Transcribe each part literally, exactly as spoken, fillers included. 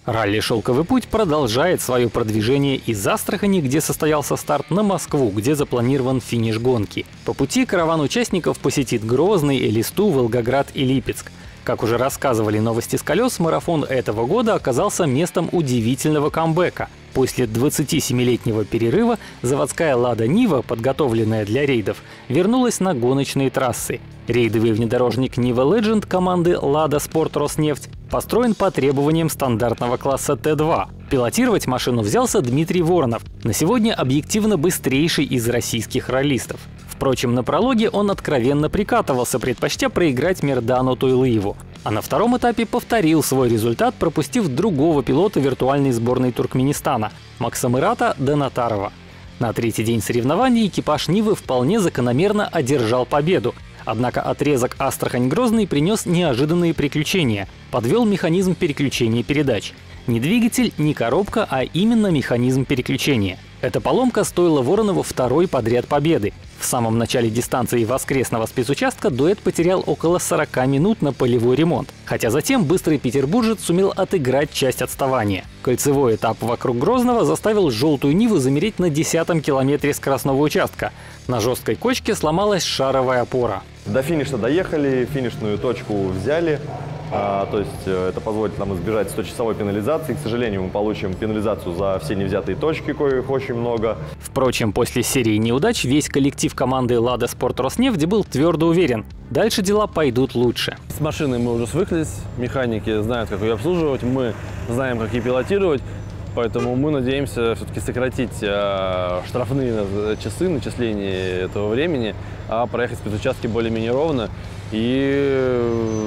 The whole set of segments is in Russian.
Ралли «Шелковый путь» продолжает свое продвижение из Астрахани, где состоялся старт, на Москву, где запланирован финиш гонки. По пути караван участников посетит Грозный, Элисту, Волгоград и Липецк. Как уже рассказывали «Новости с колес», марафон этого года оказался местом удивительного камбэка. После двадцатисемилетнего перерыва заводская «Лада Нива», подготовленная для рейдов, вернулась на гоночные трассы. Рейдовый внедорожник Niva Legend команды «Лада Спорт Роснефть» построен по требованиям стандартного класса Т два. Пилотировать машину взялся Дмитрий Воронов, на сегодня объективно быстрейший из российских раллистов. Впрочем, на прологе он откровенно прикатывался, предпочтя проиграть Мердану Туйлыеву. А на втором этапе повторил свой результат, пропустив другого пилота виртуальной сборной Туркменистана – Максамырата Данатарова. На третий день соревнований экипаж Нивы вполне закономерно одержал победу. Однако отрезок Астрахань-Грозный принес неожиданные приключения. Подвел механизм переключения передач. Не двигатель, не коробка, а именно механизм переключения. Эта поломка стоила Воронову второй подряд победы. В самом начале дистанции воскресного спецучастка дуэт потерял около сорока минут на полевой ремонт. Хотя затем быстрый петербуржец сумел отыграть часть отставания. Кольцевой этап вокруг Грозного заставил «желтую Ниву» замереть на десятом километре скоростного участка. На жесткой кочке сломалась шаровая опора. До финиша доехали, финишную точку взяли. А, то есть это позволит нам избежать сточасовой пенализации. К сожалению, мы получим пенализацию за все невзятые точки, коих очень много. Впрочем, после серии неудач весь коллектив команды «Лада Спорт Роснефть» был твердо уверен – дальше дела пойдут лучше. С машиной мы уже свыклись, механики знают, как ее обслуживать, мы знаем, как ее пилотировать. Поэтому мы надеемся все-таки сократить э, штрафные часы начисления этого времени, а проехать спецучастки более-менее ровно. И э,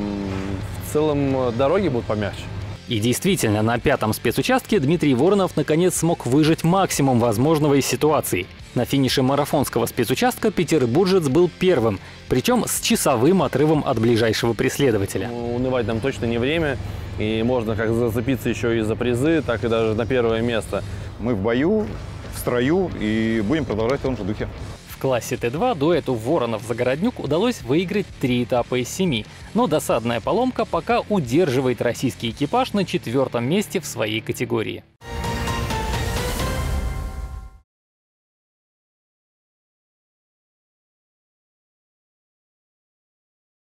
в целом дороги будут помягче. И действительно, на пятом спецучастке Дмитрий Воронов наконец смог выжать максимум возможного из ситуации. На финише марафонского спецучастка петербуржец был первым, причем с часовым отрывом от ближайшего преследователя. Унывать нам точно не время, и можно как зацепиться еще и за призы, так и даже на первое место. Мы в бою, в строю и будем продолжать в том же духе. В классе Т два дуэту Воронов-Загороднюк удалось выиграть три этапа из семи, но досадная поломка пока удерживает российский экипаж на четвертом месте в своей категории.